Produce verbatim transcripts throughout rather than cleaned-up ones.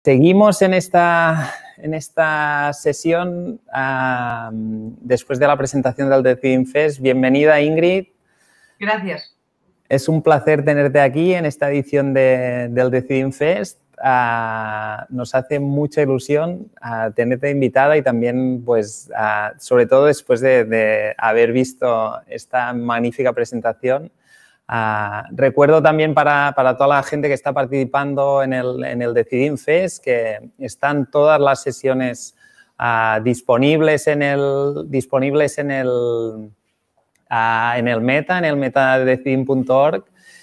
Seguimos en esta, en esta sesión uh, después de la presentación del Decidim Fest. Bienvenida, Ingrid. Gracias. Es un placer tenerte aquí en esta edición de, del Decidim Fest. Uh, nos hace mucha ilusión uh, tenerte invitada y también, pues, uh, sobre todo después de, de haber visto esta magnífica presentación. Uh, recuerdo también para, para toda la gente que está participando en el, en el Decidim Fest que están todas las sesiones uh, disponibles en el, disponibles en el, uh, en el Meta, en el meta decidim punto org.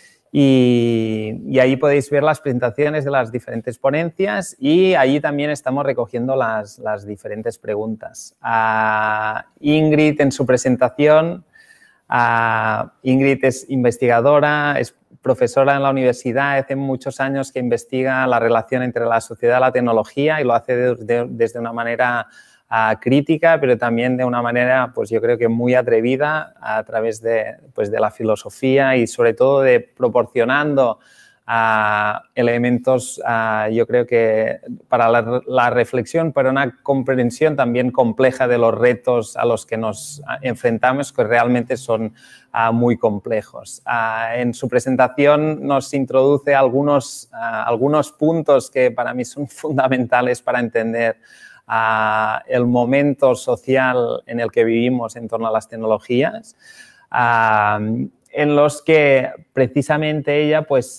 Y, y ahí podéis ver las presentaciones de las diferentes ponencias y allí también estamos recogiendo las, las diferentes preguntas. Uh, Ingrid, en su presentación, uh, Ingrid es investigadora, es profesora en la universidad, hace muchos años que investiga la relación entre la sociedad y la tecnología y lo hace de, de, desde una manera Uh, crítica, pero también de una manera, pues yo creo que muy atrevida a través de, pues, de la filosofía y sobre todo de proporcionando uh, elementos, uh, yo creo que para la, la reflexión, para una comprensión también compleja de los retos a los que nos enfrentamos, que realmente son uh, muy complejos. Uh, en su presentación nos introduce algunos, uh, algunos puntos que para mí son fundamentales para entender Uh, el momento social en el que vivimos en torno a las tecnologías, uh, en los que precisamente ella pues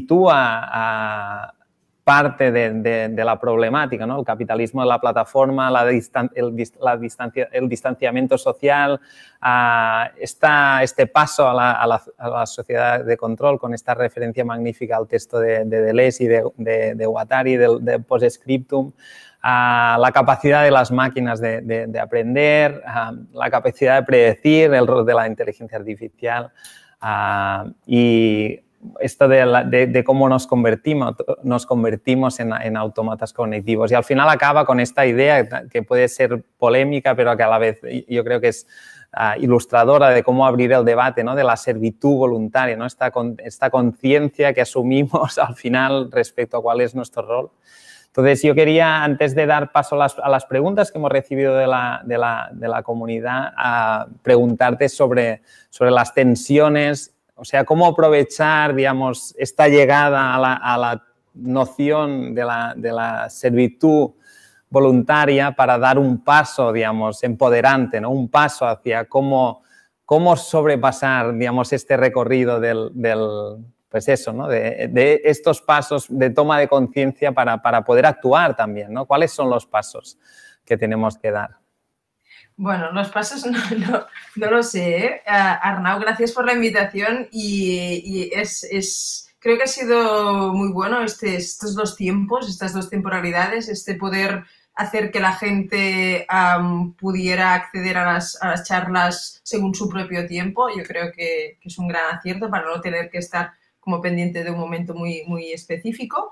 sitúa uh, parte de, de, de la problemática, ¿no? El capitalismo de la plataforma, la distan el, la distancia el distanciamiento social, uh, esta, este paso a la, a, la, a la sociedad de control con esta referencia magnífica al texto de, de Deleuze y de, de, de Guattari, de, de Postscriptum. Uh, la capacidad de las máquinas de, de, de aprender, uh, la capacidad de predecir, el rol de la inteligencia artificial uh, y esto de, la, de, de cómo nos convertimos, nos convertimos en, en autómatas cognitivos. Y al final acaba con esta idea que puede ser polémica, pero que a la vez yo creo que es uh, ilustradora de cómo abrir el debate, ¿no? De la servitud voluntaria, ¿no? Esta, esta conciencia que asumimos al final respecto a cuál es nuestro rol. Entonces, yo quería, antes de dar paso a las, a las preguntas que hemos recibido de la, de la, de la comunidad, a preguntarte sobre, sobre las tensiones, o sea, cómo aprovechar, digamos, esta llegada a la, a la noción de la, de la servitud voluntaria para dar un paso, digamos, empoderante, ¿no? Un paso hacia cómo, cómo sobrepasar, digamos, este recorrido del... del pues eso, ¿no? De, de estos pasos de toma de conciencia para, para poder actuar también, ¿no? ¿Cuáles son los pasos que tenemos que dar? Bueno, los pasos no, no, no lo sé, ¿eh? Uh, Arnau, gracias por la invitación y, y es, es, creo que ha sido muy bueno este, estos dos tiempos, estas dos temporalidades, este poder hacer que la gente um, pudiera acceder a las, a las charlas según su propio tiempo. Yo creo que, que es un gran acierto para no tener que estar como pendiente de un momento muy, muy específico.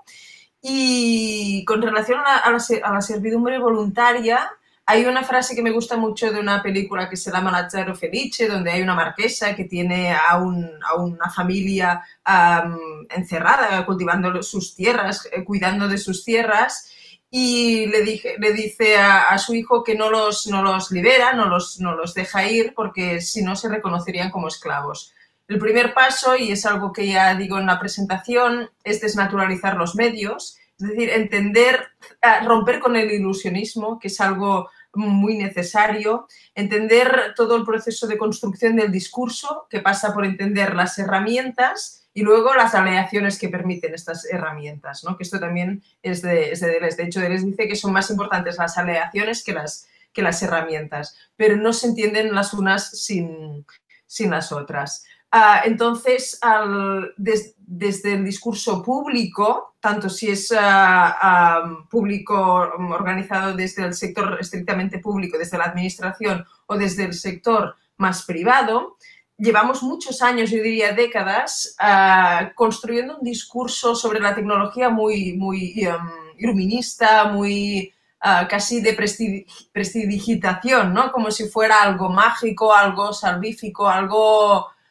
Y con relación a la, a, la, a la servidumbre voluntaria, hay una frase que me gusta mucho de una película que se llama Lazzaro Felice, donde hay una marquesa que tiene a, un, a una familia um, encerrada, cultivando sus tierras, eh, cuidando de sus tierras, y le, dije, le dice a, a su hijo que no los, no los libera, no los, no los deja ir, porque si no se reconocerían como esclavos. El primer paso, y es algo que ya digo en la presentación, es desnaturalizar los medios, es decir, entender, romper con el ilusionismo, que es algo muy necesario, entender todo el proceso de construcción del discurso, que pasa por entender las herramientas y luego las aleaciones que permiten estas herramientas, ¿no? Que esto también es de, es de Deleuze. De hecho, Deleuze dice que son más importantes las aleaciones que las, que las herramientas, pero no se entienden las unas sin, sin las otras. Uh, entonces, al, des, desde el discurso público, tanto si es uh, uh, público organizado desde el sector estrictamente público, desde la administración o desde el sector más privado, llevamos muchos años, yo diría décadas, uh, construyendo un discurso sobre la tecnología muy, muy um, iluminista, muy uh, casi de prestidigitación, ¿no? Como si fuera algo mágico, algo salvífico, algo...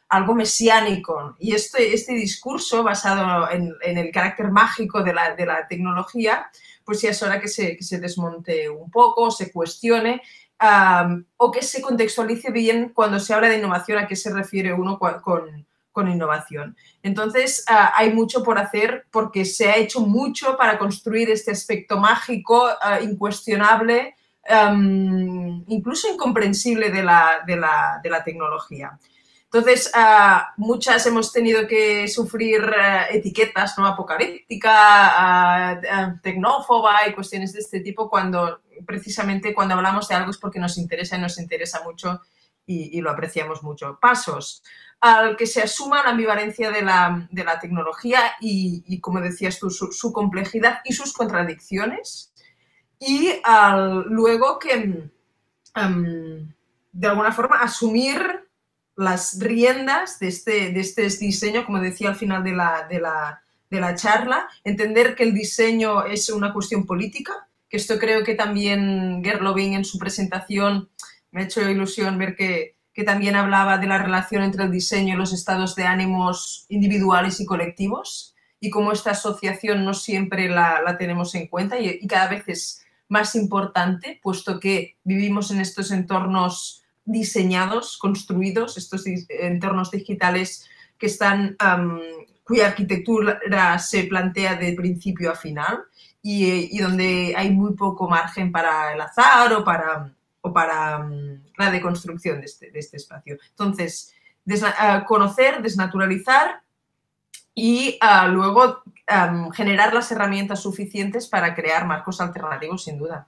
algo mesiánico. Y este, este discurso basado en, en el carácter mágico de la, de la tecnología, pues ya es hora que se, que se desmonte un poco, se cuestione um, o que se contextualice bien cuando se habla de innovación, a qué se refiere uno con, con, con innovación. Entonces, uh, hay mucho por hacer porque se ha hecho mucho para construir este aspecto mágico, uh, incuestionable, um, incluso incomprensible de la, de la, de la tecnología. Entonces, uh, muchas hemos tenido que sufrir uh, etiquetas, ¿no? Apocalíptica, uh, uh, tecnófoba y cuestiones de este tipo cuando, precisamente cuando hablamos de algo es porque nos interesa y nos interesa mucho y, y lo apreciamos mucho. Pasos al que se asuma la ambivalencia de la, de la tecnología y, y, como decías tú, su, su complejidad y sus contradicciones. Y al, luego que, um, de alguna forma, asumir las riendas de este, de este diseño, como decía al final de la, de, la, de la charla, entender que el diseño es una cuestión política, que esto creo que también Gerloving en su presentación me ha hecho ilusión ver que, que también hablaba de la relación entre el diseño y los estados de ánimos individuales y colectivos y cómo esta asociación no siempre la, la tenemos en cuenta y, y cada vez es más importante, puesto que vivimos en estos entornos diseñados, construidos, estos entornos digitales que están, um, cuya arquitectura se plantea de principio a final y, y donde hay muy poco margen para el azar o para, o para um, la deconstrucción de este, de este espacio. Entonces, desna uh, conocer, desnaturalizar y uh, luego um, generar las herramientas suficientes para crear marcos alternativos, sin duda.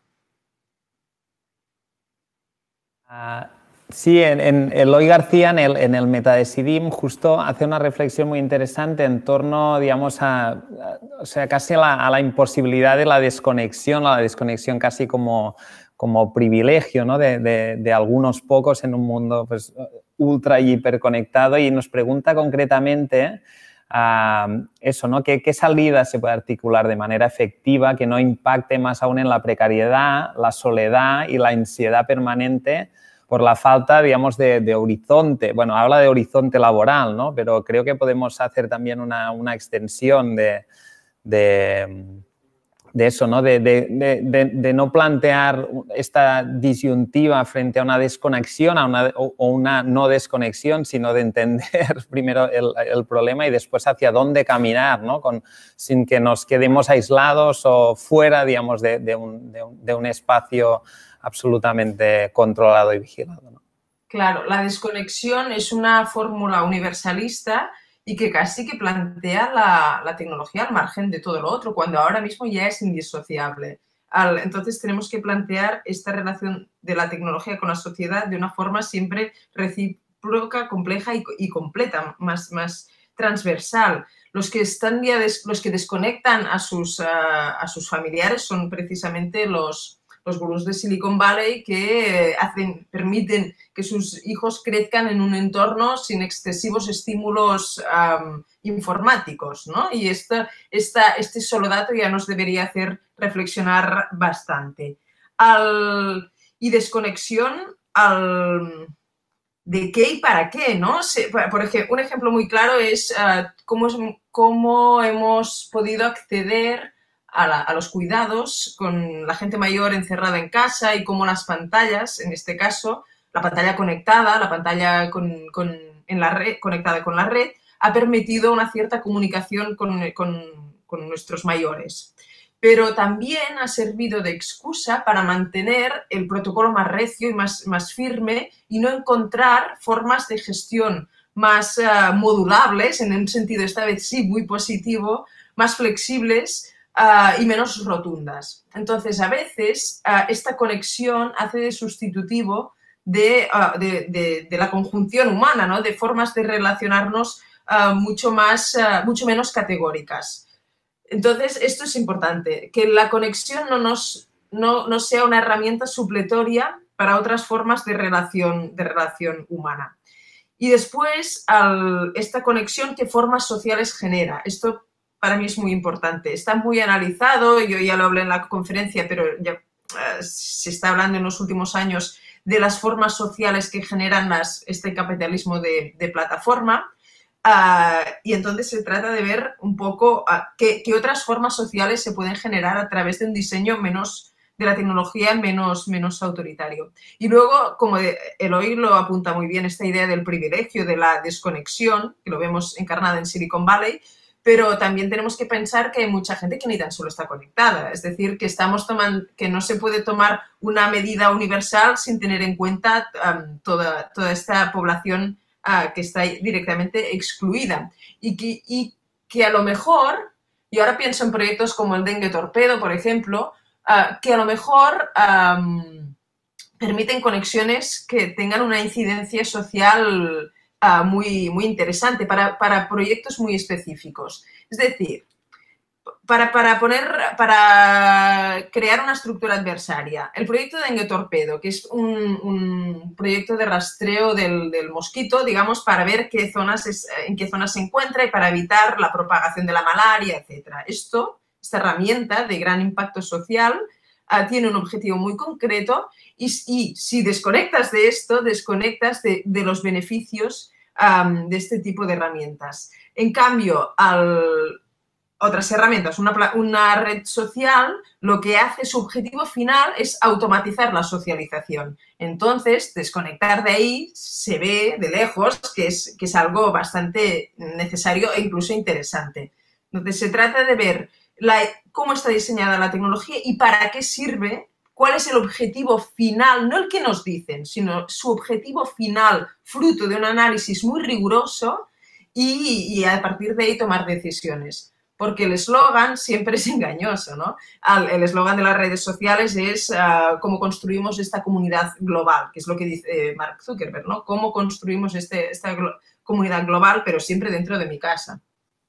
Uh... Sí, en, en Eloy García, en el, en el Metadecidim, justo hace una reflexión muy interesante en torno, digamos, a, a, o sea, casi a la, a la imposibilidad de la desconexión, la desconexión casi como, como privilegio, ¿no? de, de, de algunos pocos en un mundo pues, ultra y hiperconectado, y nos pregunta concretamente uh, eso, ¿no? ¿Qué, ¿Qué salida se puede articular de manera efectiva que no impacte más aún en la precariedad, la soledad y la ansiedad permanente por la falta, digamos, de, de horizonte? Bueno, habla de horizonte laboral, ¿no? Pero creo que podemos hacer también una, una extensión de, de, de eso, ¿no? De, de, de, de no plantear esta disyuntiva frente a una desconexión a una, o, o una no desconexión, sino de entender primero el, el problema y después hacia dónde caminar, ¿no? Con, sin que nos quedemos aislados o fuera, digamos, de, de, un, de, un, de un espacio absolutamente controlado y vigilado, ¿no? Claro, la desconexión es una fórmula universalista y que casi que plantea la, la tecnología al margen de todo lo otro, cuando ahora mismo ya es indisociable. Al, entonces tenemos que plantear esta relación de la tecnología con la sociedad de una forma siempre recíproca, compleja y, y completa, más, más transversal. Los que, están ya des, los que desconectan a sus, uh, a sus familiares son precisamente los... los gurús de Silicon Valley que hacen, permiten que sus hijos crezcan en un entorno sin excesivos estímulos um, informáticos, ¿no? Y esta, esta, este solo dato ya nos debería hacer reflexionar bastante. Al, y desconexión al, de qué y para qué, ¿no? Por ejemplo, un ejemplo muy claro es uh, cómo, cómo hemos podido acceder A, la, a los cuidados con la gente mayor encerrada en casa y cómo las pantallas, en este caso, la pantalla conectada, la pantalla con, con, en la red, conectada con la red, ha permitido una cierta comunicación con, con, con nuestros mayores. Pero también ha servido de excusa para mantener el protocolo más recio y más, más firme y no encontrar formas de gestión más uh, modulables, en un sentido esta vez sí muy positivo, más flexibles, Uh, y menos rotundas. Entonces, a veces, uh, esta conexión hace de sustitutivo de, uh, de, de, de la conjunción humana, ¿no? De formas de relacionarnos uh, mucho, más, uh, mucho menos categóricas. Entonces, esto es importante, que la conexión no, nos, no, no sea una herramienta supletoria para otras formas de relación, de relación humana. Y después, al, esta conexión, ¿qué formas sociales genera? Esto para mí es muy importante. Está muy analizado, yo ya lo hablé en la conferencia, pero ya uh, se está hablando en los últimos años de las formas sociales que generan las, este capitalismo de, de plataforma. Uh, y entonces se trata de ver un poco uh, qué, qué otras formas sociales se pueden generar a través de un diseño menos, de la tecnología menos, menos autoritario. Y luego, como Eloy lo apunta muy bien, esta idea del privilegio, de la desconexión, que lo vemos encarnada en Silicon Valley, pero también tenemos que pensar que hay mucha gente que ni tan solo está conectada. Es decir, que, estamos tomando, que no se puede tomar una medida universal sin tener en cuenta um, toda, toda esta población Uh, que está directamente excluida y que, y que a lo mejor, y ahora pienso en proyectos como el Dengue Torpedo, por ejemplo, uh, que a lo mejor um, permiten conexiones que tengan una incidencia social uh, muy, muy interesante para, para proyectos muy específicos. Es decir, Para, para, poner, para crear una estructura adversaria. El proyecto de Dengue Torpedo, que es un, un proyecto de rastreo del, del mosquito, digamos, para ver qué zonas es, en qué zonas se encuentra y para evitar la propagación de la malaria, etcétera. Esto, esta herramienta de gran impacto social, uh, tiene un objetivo muy concreto y, y si desconectas de esto, desconectas de, de los beneficios um, de este tipo de herramientas. En cambio, al... otras herramientas, una, una red social, lo que hace, su objetivo final es automatizar la socialización. Entonces, desconectar de ahí se ve de lejos que es, que es algo bastante necesario e incluso interesante. Entonces, se trata de ver la, cómo está diseñada la tecnología y para qué sirve, cuál es el objetivo final, no el que nos dicen, sino su objetivo final, fruto de un análisis muy riguroso y, y a partir de ahí tomar decisiones. Porque el eslogan siempre es engañoso, ¿no? El eslogan de las redes sociales es uh, cómo construimos esta comunidad global, que es lo que dice Mark Zuckerberg, ¿no? Cómo construimos este, esta glo comunidad global, pero siempre dentro de mi casa.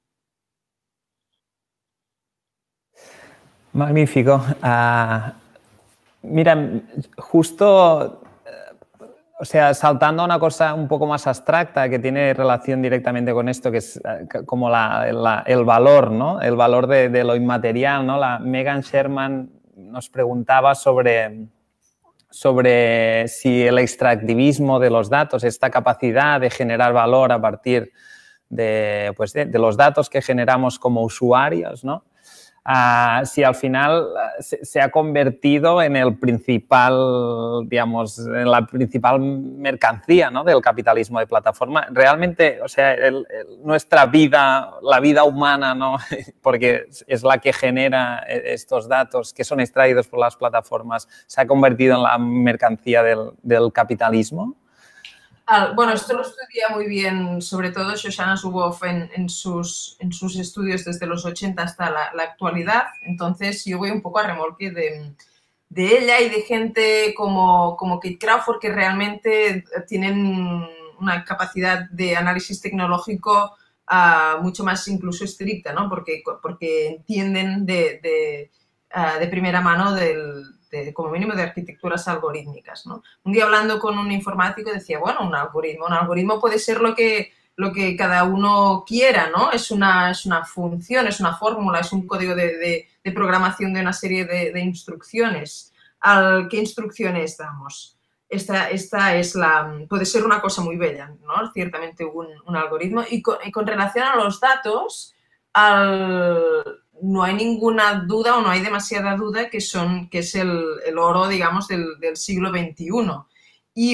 Magnífico. Uh, mira, justo... O sea, saltando a una cosa un poco más abstracta que tiene relación directamente con esto, que es como la, la, el valor, ¿no? El valor de, de lo inmaterial, ¿no? La Megan Sherman nos preguntaba sobre, sobre si el extractivismo de los datos, esta capacidad de generar valor a partir de, pues de, de los datos que generamos como usuarios, ¿no? Uh, si al final se, se ha convertido en el principal, digamos, en la principal mercancía, ¿no? Del capitalismo de plataforma. Realmente, o sea, el, el, nuestra vida, la vida humana, ¿no? Porque es la que genera estos datos que son extraídos por las plataformas, se ha convertido en la mercancía del, del capitalismo. Bueno, esto lo estudia muy bien, sobre todo Shoshana Zuboff en, en, sus, en sus estudios desde los ochenta hasta la, la actualidad. Entonces, yo voy un poco a remolque de, de ella y de gente como, como Kate Crawford, que realmente tienen una capacidad de análisis tecnológico uh, mucho más incluso estricta, ¿no? Porque, porque entienden de, de, uh, de primera mano del... De, como mínimo de arquitecturas algorítmicas, ¿no? Un día hablando con un informático decía, bueno, un algoritmo, un algoritmo puede ser lo que, lo que cada uno quiera, ¿no? Es una, es una función, es una fórmula, es un código de, de, de programación de una serie de, de instrucciones. ¿Al qué instrucciones damos? Esta, esta es la, puede ser una cosa muy bella, ¿no? Ciertamente un, un algoritmo. Y con, y con relación a los datos, al... no hay ninguna duda o no hay demasiada duda que, son, que es el, el oro, digamos, del, del siglo veintiuno. Y,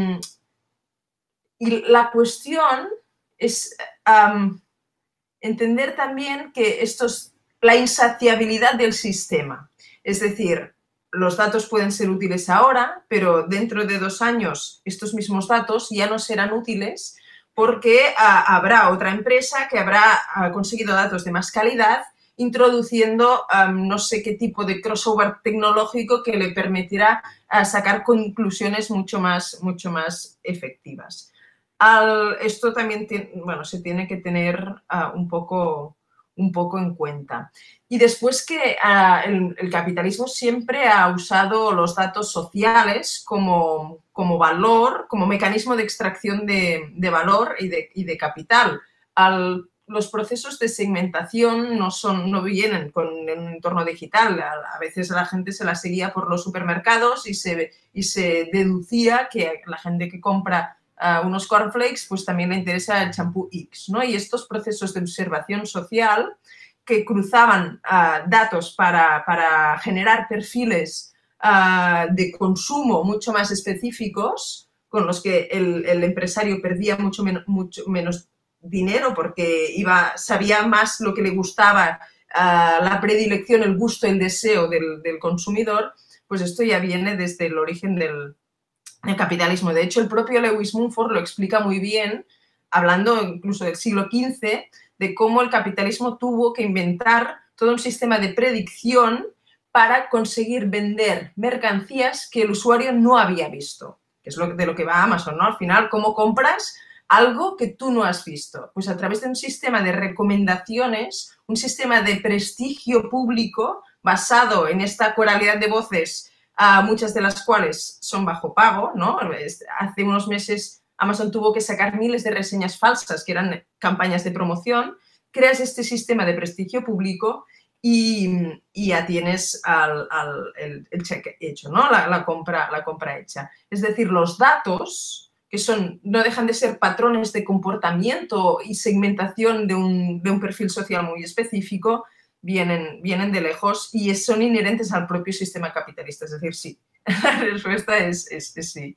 y la cuestión es um, entender también que esto es la insaciabilidad del sistema. Es decir, los datos pueden ser útiles ahora, pero dentro de dos años estos mismos datos ya no serán útiles porque uh, habrá otra empresa que habrá uh, conseguido datos de más calidad introduciendo um, no sé qué tipo de crossover tecnológico que le permitirá uh, sacar conclusiones mucho más, mucho más efectivas. Al, esto también tiene, bueno, se tiene que tener uh, un, poco, un poco en cuenta. Y después que uh, el, el capitalismo siempre ha usado los datos sociales como, como valor, como mecanismo de extracción de, de valor y de, y de capital. Al, los procesos de segmentación no, son, no vienen con un entorno digital. A, a veces la gente se la seguía por los supermercados y se, y se deducía que la gente que compra uh, unos cornflakes pues también le interesa el champú X, ¿no? Y estos procesos de observación social que cruzaban uh, datos para, para generar perfiles uh, de consumo mucho más específicos, con los que el, el empresario perdía mucho, men mucho menos dinero porque iba, sabía más lo que le gustaba, uh, la predilección, el gusto, el deseo del, del consumidor, pues esto ya viene desde el origen del, del capitalismo. De hecho, el propio Lewis Mumford lo explica muy bien, hablando incluso del siglo quince, de cómo el capitalismo tuvo que inventar todo un sistema de predicción para conseguir vender mercancías que el usuario no había visto, que es lo, de lo que va Amazon, ¿no? Al final, ¿cómo compras algo que tú no has visto? Pues a través de un sistema de recomendaciones, un sistema de prestigio público basado en esta coralidad de voces, uh, muchas de las cuales son bajo pago, ¿no? Hace unos meses Amazon tuvo que sacar miles de reseñas falsas, que eran campañas de promoción. Creas este sistema de prestigio público y, y ya tienes al, al, el, el cheque hecho, ¿no? La, la, compra, la compra hecha. Es decir, los datos, que son, no dejan de ser patrones de comportamiento y segmentación de un, de un perfil social muy específico, vienen, vienen de lejos y son inherentes al propio sistema capitalista. Es decir, sí. La respuesta es, es, es sí.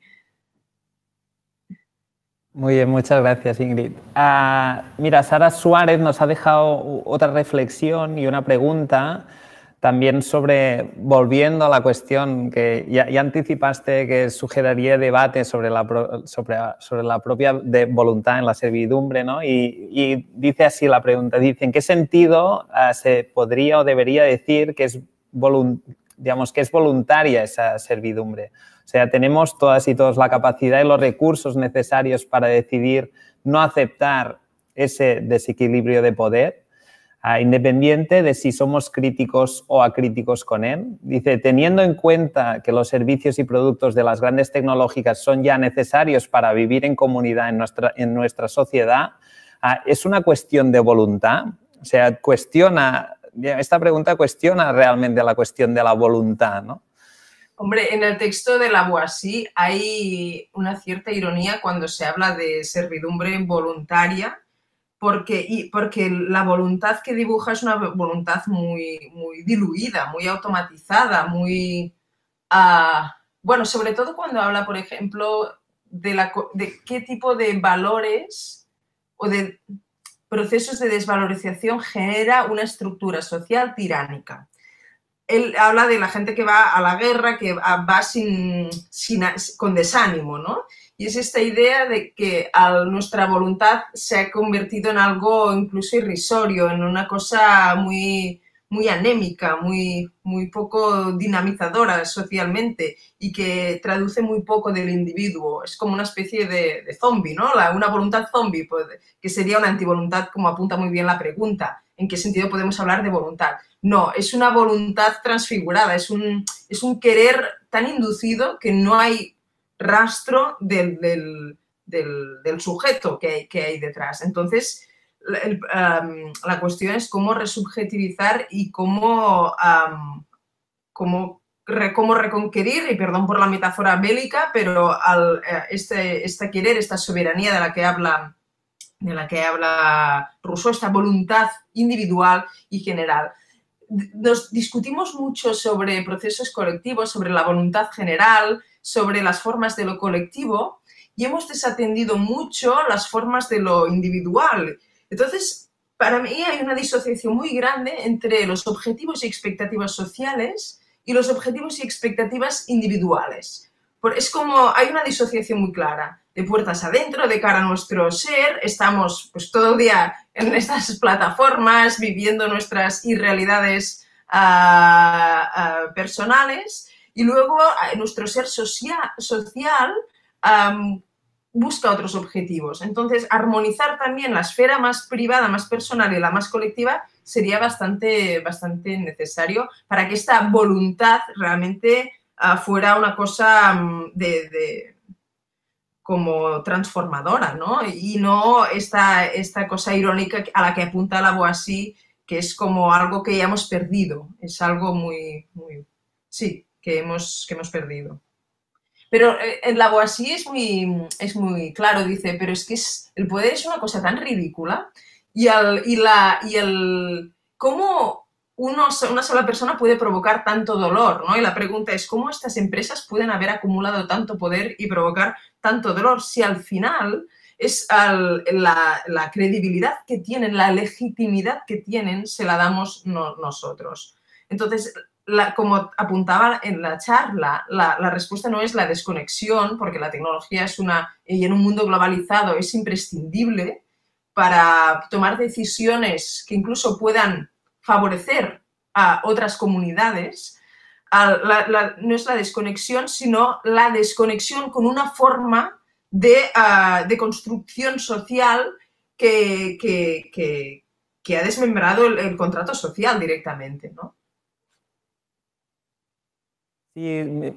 Muy bien, muchas gracias, Ingrid. Uh, mira, Sara Suárez nos ha dejado otra reflexión y una pregunta también sobre, volviendo a la cuestión que ya, ya anticipaste que sugeriría debate sobre la, sobre, sobre la propia de voluntad en la servidumbre, ¿no? Y, y dice así la pregunta, dice, ¿en qué sentido uh, se podría o debería decir que es, digamos, que es voluntaria esa servidumbre? O sea, tenemos todas y todos la capacidad y los recursos necesarios para decidir no aceptar ese desequilibrio de poder, uh, independiente de si somos críticos o acríticos con él. Dice, teniendo en cuenta que los servicios y productos de las grandes tecnológicas son ya necesarios para vivir en comunidad en nuestra, en nuestra sociedad, uh, ¿es una cuestión de voluntad? O sea, cuestiona, esta pregunta cuestiona realmente la cuestión de la voluntad, ¿no? Hombre, en el texto de Lavoisier hay una cierta ironía cuando se habla de servidumbre voluntaria, porque, y, porque la voluntad que dibuja es una voluntad muy, muy diluida, muy automatizada, muy... Uh, bueno, sobre todo cuando habla, por ejemplo, de, la, de qué tipo de valores o de procesos de desvalorización genera una estructura social tiránica. Él habla de la gente que va a la guerra, que va sin, sin, con desánimo, ¿no? Y es esta idea de que a nuestra voluntad se ha convertido en algo incluso irrisorio, en una cosa muy, muy anémica, muy, muy poco dinamizadora socialmente y que traduce muy poco del individuo. Es como una especie de, de zombie, ¿no? La, una voluntad zombie, pues, que sería una antivoluntad, como apunta muy bien la pregunta. ¿En qué sentido podemos hablar de voluntad? No, es una voluntad transfigurada, es un, es un querer tan inducido que no hay rastro del, del, del, del sujeto que hay, que hay detrás. Entonces, el, um, la cuestión es cómo resubjetivizar y cómo, um, cómo, re, cómo reconquerir, y perdón por la metáfora bélica, pero al, este, este querer, esta soberanía de la que habla, de la que habla Rousseau, esta voluntad individual y general. Nos discutimos mucho sobre procesos colectivos, sobre la voluntad general, sobre las formas de lo colectivo y hemos desatendido mucho las formas de lo individual. Entonces, para mí hay una disociación muy grande entre los objetivos y expectativas sociales y los objetivos y expectativas individuales. Es como, hay una disociación muy clara. De puertas adentro, de cara a nuestro ser, estamos pues todo el día en estas plataformas viviendo nuestras irrealidades uh, uh, personales y luego uh, nuestro ser social, social um, busca otros objetivos. Entonces, armonizar también la esfera más privada, más personal y la más colectiva sería bastante, bastante necesario para que esta voluntad realmente uh, fuera una cosa um, de... de como transformadora, ¿no? Y no esta, esta cosa irónica a la que apunta Lavoisier, que es como algo que ya hemos perdido, es algo muy, muy sí, que hemos, que hemos perdido. Pero en Lavoisier es muy, es muy claro, dice, pero es que es, el poder es una cosa tan ridícula y, el, y, la, y el cómo uno, una sola persona puede provocar tanto dolor, ¿no? Y la pregunta es, ¿cómo estas empresas pueden haber acumulado tanto poder y provocar tanto dolor si al final es al, la, la credibilidad que tienen, la legitimidad que tienen, se la damos no, nosotros? Entonces, La, como apuntaba en la charla, la, la respuesta no es la desconexión, porque la tecnología es una, y en un mundo globalizado es imprescindible para tomar decisiones que incluso puedan favorecer a otras comunidades. A la, la, no es la desconexión, sino la desconexión con una forma de, uh, de construcción social que, que, que, que ha desmembrado el, el contrato social directamente, ¿no? Sí,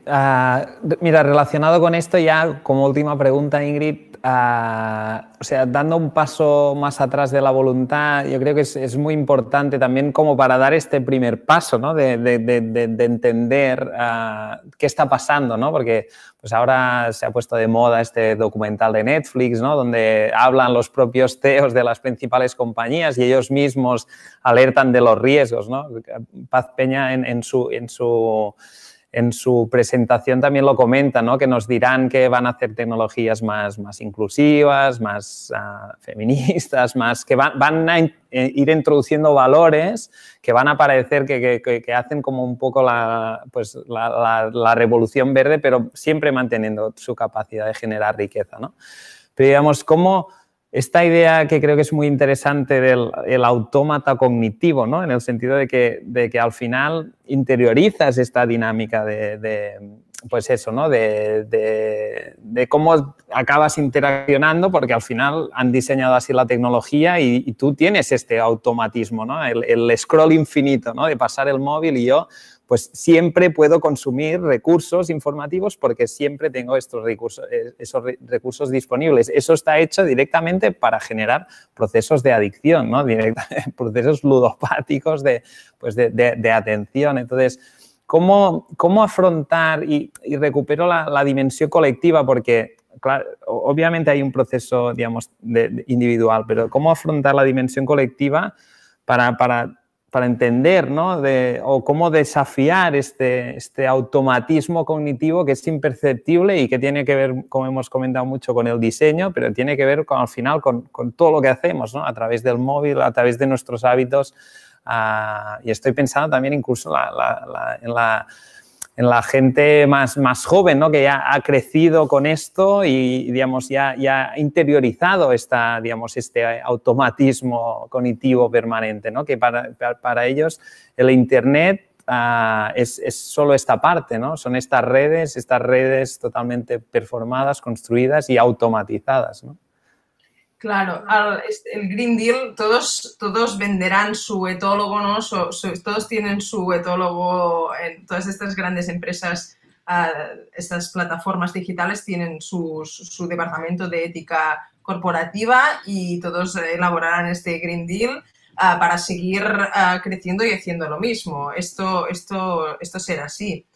uh, mira, relacionado con esto ya como última pregunta, Ingrid, uh, o sea, dando un paso más atrás de la voluntad, yo creo que es, es muy importante también como para dar este primer paso, ¿no? De, de, de, de entender uh, qué está pasando, ¿no? Porque pues ahora se ha puesto de moda este documental de Netflix, ¿no? Donde hablan los propios C E Os de las principales compañías y ellos mismos alertan de los riesgos, ¿no? Paz Peña en, en su... En su En su presentación también lo comenta, ¿no? Que nos dirán que van a hacer tecnologías más, más inclusivas, más uh, feministas, más, que van, van a in, eh, ir introduciendo valores que van a parecer que, que, que hacen como un poco la, pues, la, la, la revolución verde, pero siempre manteniendo su capacidad de generar riqueza, ¿no? Pero digamos, ¿cómo esta idea que creo que es muy interesante del el autómata cognitivo, ¿no? En el sentido de que, de que al final interiorizas esta dinámica de, de pues eso, ¿no? De, de, de cómo acabas interaccionando, porque al final han diseñado así la tecnología y, y tú tienes este automatismo, ¿no? El, el scroll infinito, ¿no? De pasar el móvil y yo pues siempre puedo consumir recursos informativos porque siempre tengo estos recursos, esos recursos disponibles. Eso está hecho directamente para generar procesos de adicción, ¿no? Directamente, procesos ludopáticos de, pues de, de, de atención. Entonces, ¿cómo, cómo afrontar y, y recupero la, la dimensión colectiva? Porque, claro, obviamente hay un proceso, digamos, de, de individual, pero ¿cómo afrontar la dimensión colectiva para... para para entender, ¿no? De, o cómo desafiar este, este automatismo cognitivo que es imperceptible y que tiene que ver, como hemos comentado mucho, con el diseño, pero tiene que ver con, al final con, con todo lo que hacemos, ¿no? A través del móvil, a través de nuestros hábitos. Uh, y estoy pensando también incluso la, la, la, en la... en la gente más, más joven, ¿no? Que ya ha crecido con esto y, digamos, ya, ya ha interiorizado esta, digamos, este automatismo cognitivo permanente, ¿no? Que para, para ellos el Internet uh, es, es solo esta parte, ¿no? Son estas redes, estas redes totalmente performadas, construidas y automatizadas, ¿no? Claro, al, el Green Deal, todos, todos venderán su etólogo, ¿no? So, so, todos tienen su etólogo, en todas estas grandes empresas, uh, estas plataformas digitales tienen su, su, su departamento de ética corporativa y todos elaborarán este Green Deal uh, para seguir uh, creciendo y haciendo lo mismo. Esto, esto, esto será así.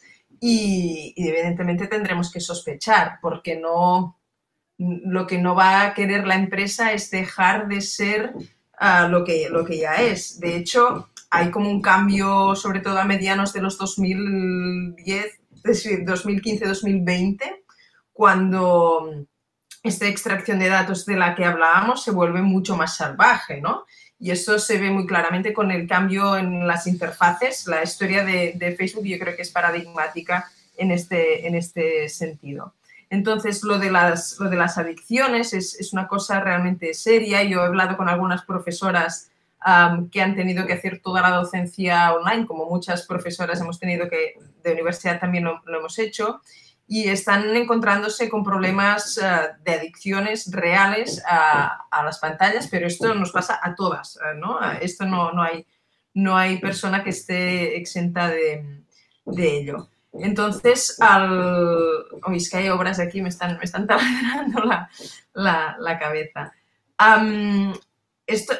Y, y evidentemente tendremos que sospechar porque no... lo que no va a querer la empresa es dejar de ser uh, lo, que, lo que ya es. De hecho, hay como un cambio, sobre todo a medianos de los dos mil diez, dos mil quince, dos mil veinte, cuando esta extracción de datos de la que hablábamos se vuelve mucho más salvaje, ¿no? Y eso se ve muy claramente con el cambio en las interfaces. La historia de, de Facebook yo creo que es paradigmática en este, en este sentido. Entonces, lo de las, lo de las adicciones es, es una cosa realmente seria. Yo he hablado con algunas profesoras um, que han tenido que hacer toda la docencia online, como muchas profesoras hemos tenido que, de universidad también lo, lo hemos hecho, y están encontrándose con problemas uh, de adicciones reales a, a las pantallas, pero esto nos pasa a todas, ¿no? Esto no, no, hay, no hay persona que esté exenta de, de ello. Entonces, al... Uy, es que hay obras aquí, me están, me están taladrando la, la, la cabeza. Um, esto,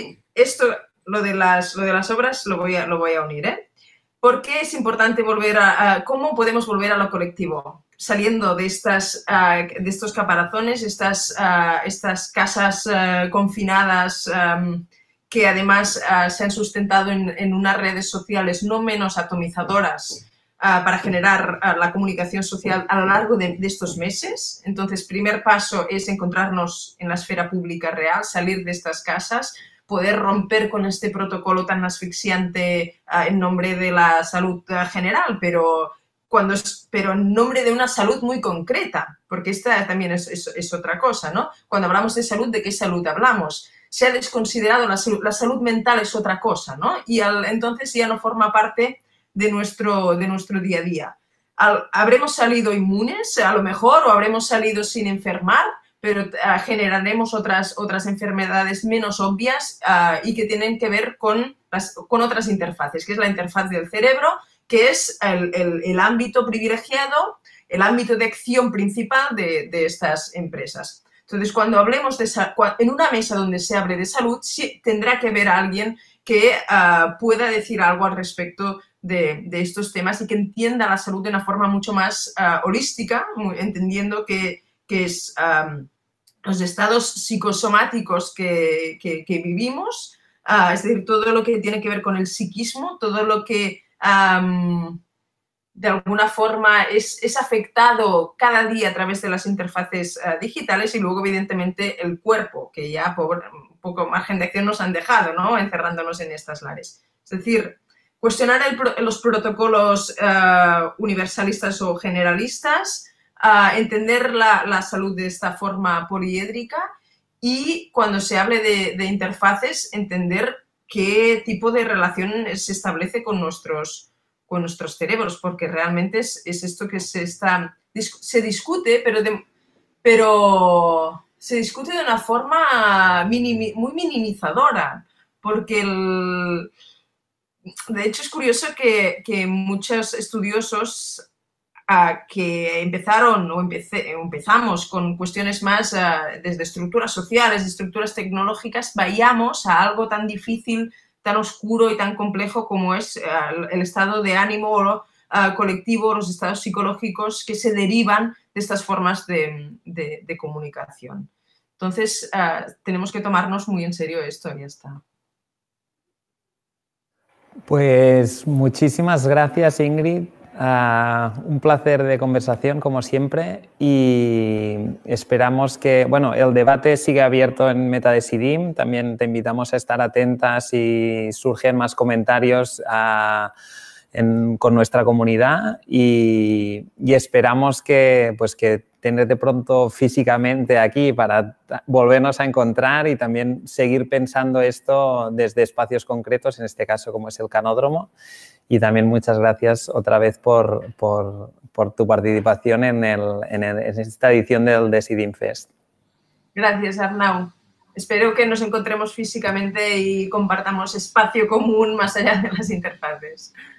esto lo, de las, lo de las obras lo voy a, lo voy a unir, ¿eh? ¿Por qué es importante volver a, a... ¿Cómo podemos volver a lo colectivo? Saliendo de, estas, uh, de estos caparazones, estas, uh, estas casas uh, confinadas um, que además uh, se han sustentado en, en unas redes sociales no menos atomizadoras Uh, para generar uh, la comunicación social a lo largo de, de estos meses. Entonces, primer paso es encontrarnos en la esfera pública real, salir de estas casas, poder romper con este protocolo tan asfixiante uh, en nombre de la salud uh, general, pero, cuando es, pero en nombre de una salud muy concreta, porque esta también es, es, es otra cosa, ¿no? Cuando hablamos de salud, ¿de qué salud hablamos? Se ha desconsiderado la salud, la salud mental es otra cosa, ¿no? Y al, entonces ya no forma parte de nuestro, de nuestro día a día. Al, habremos salido inmunes, a lo mejor, o habremos salido sin enfermar, pero uh, generaremos otras, otras enfermedades menos obvias uh, y que tienen que ver con, las, con otras interfaces, que es la interfaz del cerebro, que es el, el, el ámbito privilegiado, el ámbito de acción principal de, de estas empresas. Entonces, cuando hablemos de en una mesa donde se hable de salud, sí, tendrá que haber alguien que uh, pueda decir algo al respecto De, de estos temas y que entienda la salud de una forma mucho más uh, holística, muy, entendiendo que, que es um, los estados psicosomáticos que, que, que vivimos, uh, es decir, todo lo que tiene que ver con el psiquismo, todo lo que um, de alguna forma es, es afectado cada día a través de las interfaces uh, digitales, y luego, evidentemente, el cuerpo, que ya por un poco margen de acción nos han dejado, ¿no? Encerrándonos en estas lares. Es decir, cuestionar el, los protocolos uh, universalistas o generalistas, uh, entender la, la salud de esta forma poliédrica y, cuando se hable de, de interfaces, entender qué tipo de relación se establece con nuestros, con nuestros cerebros, porque realmente es, es esto que se, está, se discute, pero, de, pero se discute de una forma minimi, muy minimizadora, porque el... De hecho, es curioso que, que muchos estudiosos uh, que empezaron o empecé, empezamos con cuestiones más uh, desde estructuras sociales, de estructuras tecnológicas, vayamos a algo tan difícil, tan oscuro y tan complejo como es uh, el estado de ánimo uh, colectivo, los estados psicológicos que se derivan de estas formas de, de, de comunicación. Entonces, uh, tenemos que tomarnos muy en serio esto y ya está. Pues muchísimas gracias, Ingrid. Uh, un placer de conversación, como siempre, y esperamos que, bueno, el debate sigue abierto en MetaDecidim. También te invitamos a estar atentas si surgen más comentarios uh, en, con nuestra comunidad, y, y esperamos que, pues, que tenerte pronto físicamente aquí para volvernos a encontrar y también seguir pensando esto desde espacios concretos, en este caso como es el Canódromo. Y también muchas gracias otra vez por, por, por tu participación en, el, en, el, en esta edición del Decidim Fest. Gracias, Arnau. Espero que nos encontremos físicamente y compartamos espacio común más allá de las interfaces.